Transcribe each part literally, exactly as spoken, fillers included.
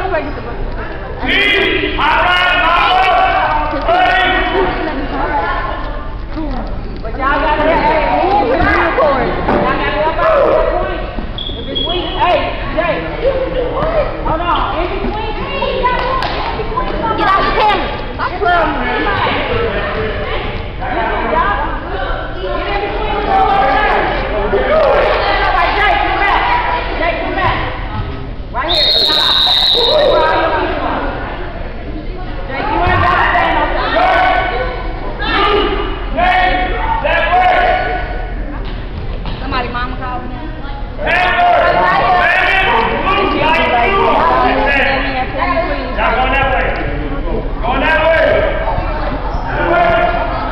But y'all got to hey, move with unicorn. Y'all got to help out with that point. If it's weak, hey, Jay. Hold on. In between, get out the camera. Stop playing. Get in between the two. Right, Jay, come back. Jay, come back. Right here. Where are your people? Jay, you ain't got to stand up there. Somebody mama calling in. Y'all going that way. Going that way. That way.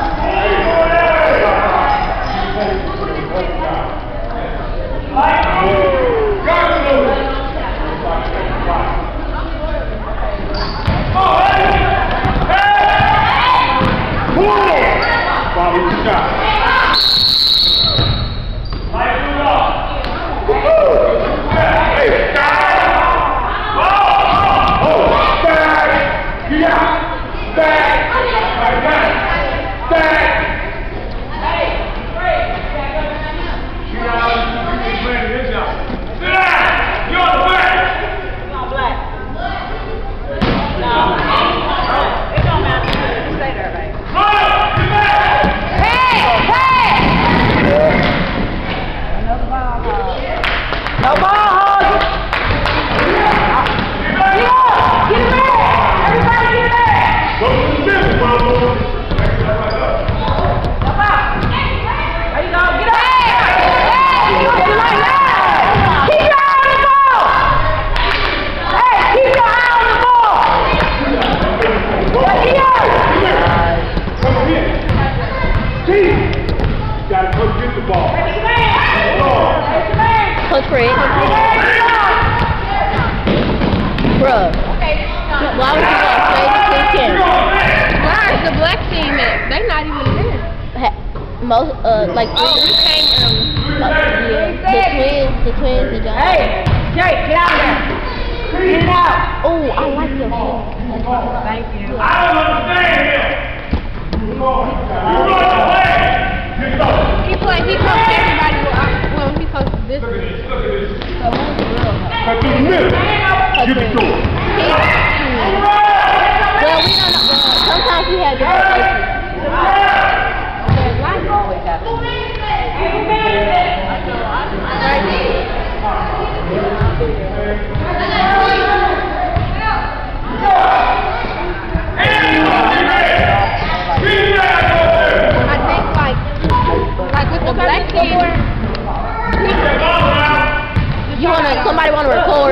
Most, uh, like, oh, we came, um, uh, yeah, the twins, the twins, the John. Hey, Jake, get out of there. Get it out. Oh, I like your shoes. Thank you. I don't understand him. You run away. He play, he coached everybody, well, he coached this. Look at this, look at this. So who's the real one? Cut through the middle. Give it to him. Well, we don't know. Sometimes we have different places. Always happens. I think like, like with the black team, you wanna, somebody wanna record.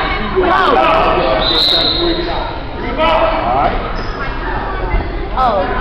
Oh.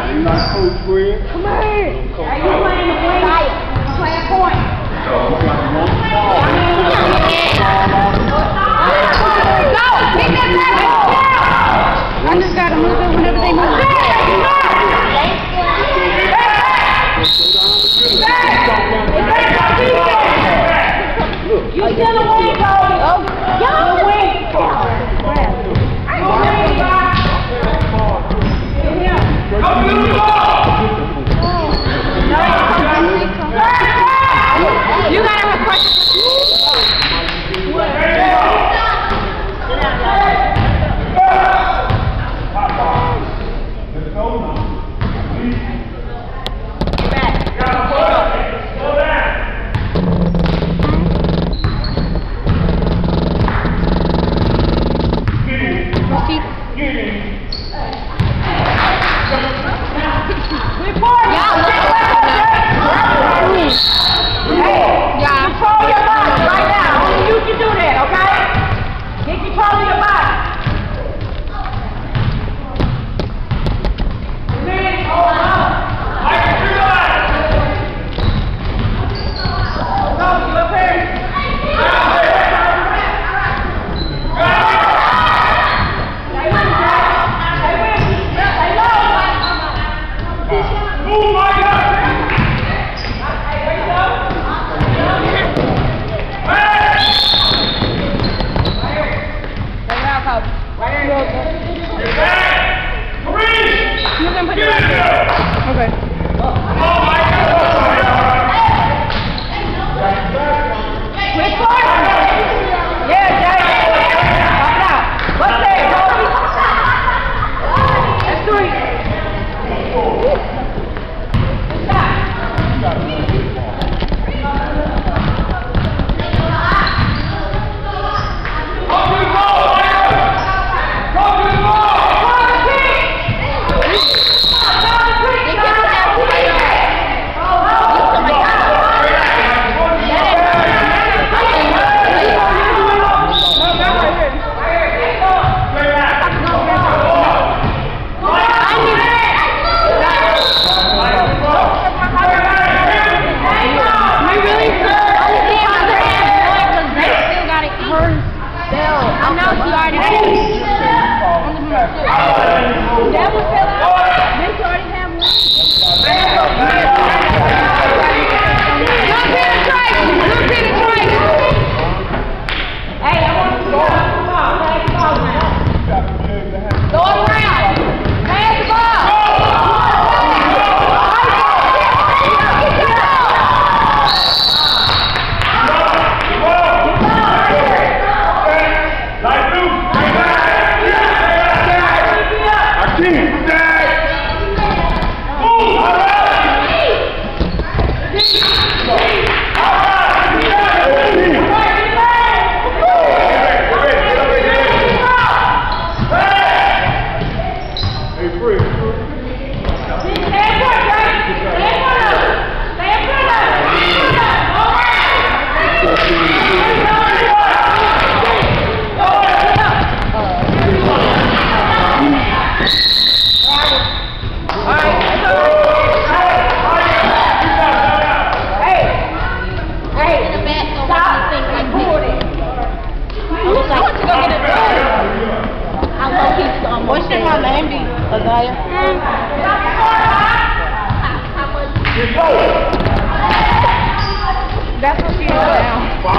That's what she is now.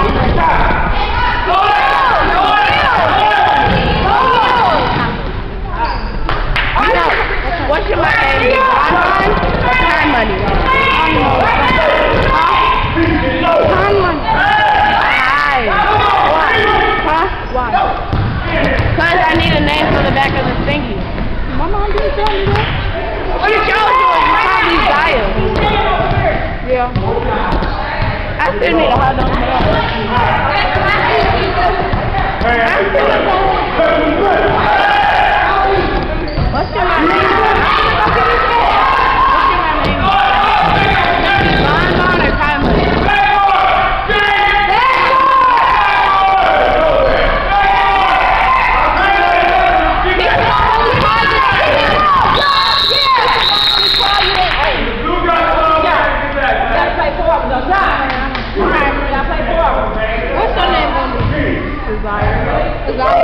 What's your name? Bonbon or Time Money? Time Money. Hi. Why? Huh? Why? Because I need a name for the back of the thingy. My mom didn't tell me that. What did y'all do? You probably Zaya. Yeah. I still need a hot dog. What's your name? What's your name? Bonbon or Time Money? What's your name? Desire. Desire.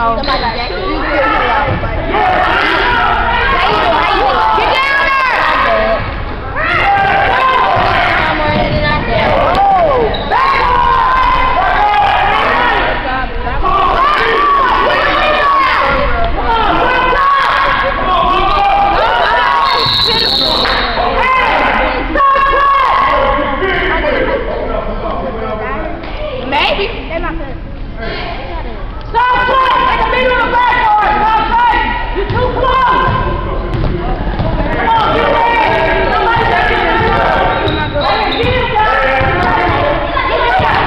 No. Somebody jacked it. Get down there! Maybe. They might put. Stop playing! Take a meter on the backboard! Stop playing! You're too close! Come on, get there! Somebody take it! Hey, get it, guys! Get it, guys!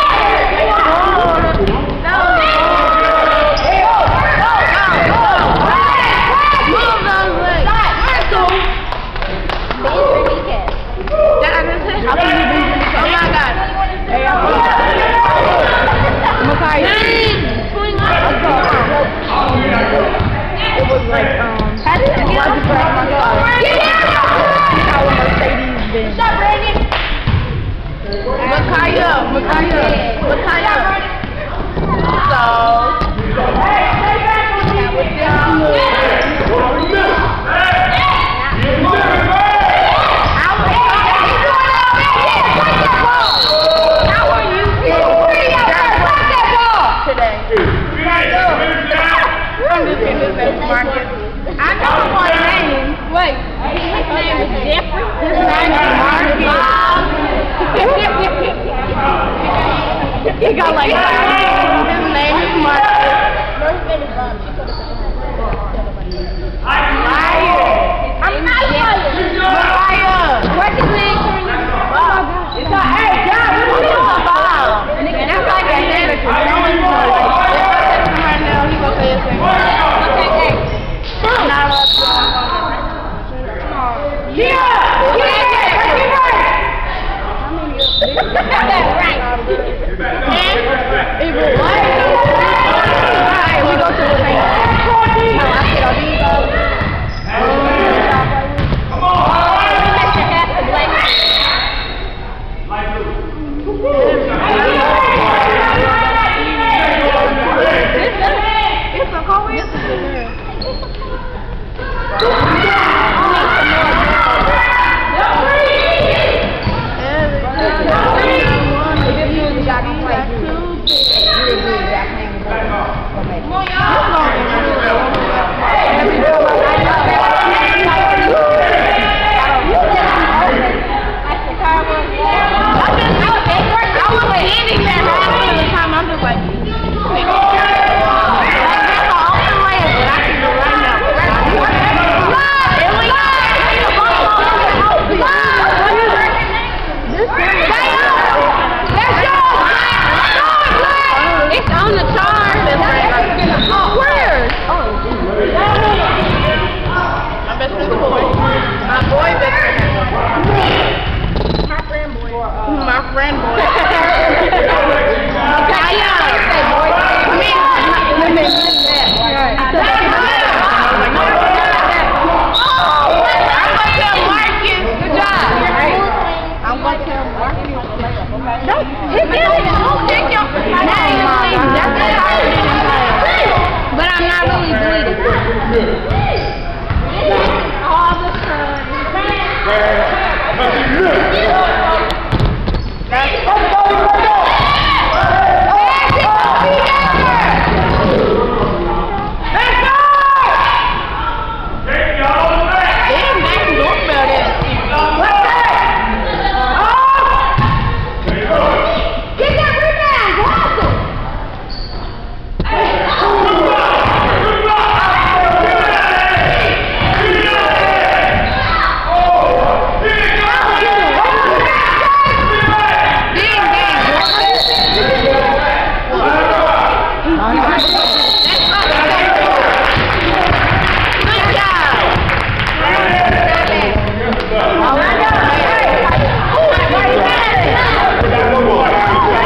No! Hey, go! Go! Go! Move those legs! Stop! That I just said, how can you be? Oh my God! Hey, I'm Makai. It was like, um, how did you get my car? Get how a Mercedes Benz. Stop, Brandon. Makaya, Makaya, Makaya. So, hey, stay back on me. With them. Marcus. I know one name. Wait, his name is Jeffrey. His name is Marcus. He got like five. His name is Marcus. Liar. I'm not lying. Liar. What's his name? It's a hey, God, what are you about? And that's like a name. Right now, he gonna say his name. Yeah! Yeah! Right. It was Alright, we go to the thing. No, I said, are these all? Come on! It's a coincidence.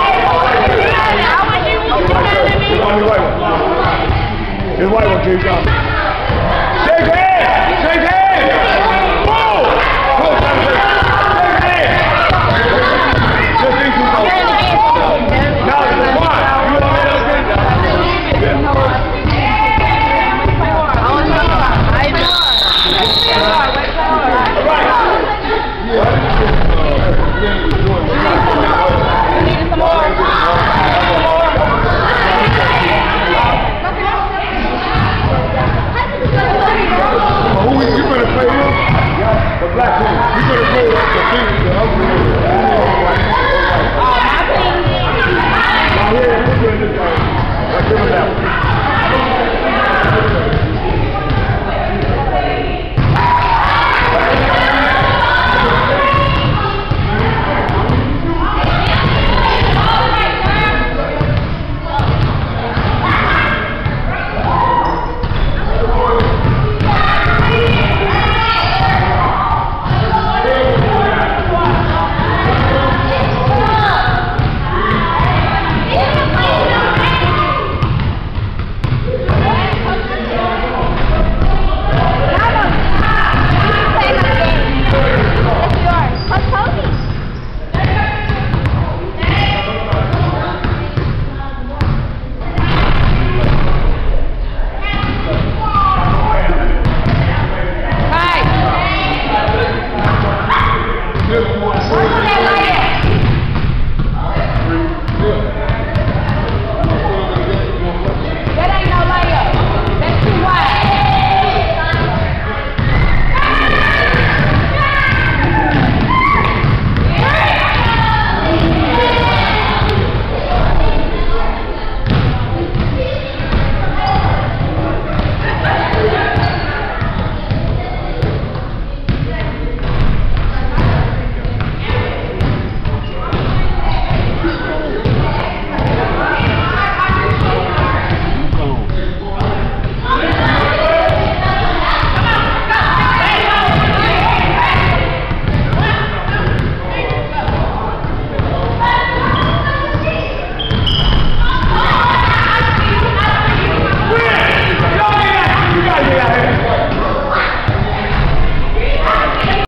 His white one, Jay Johnson.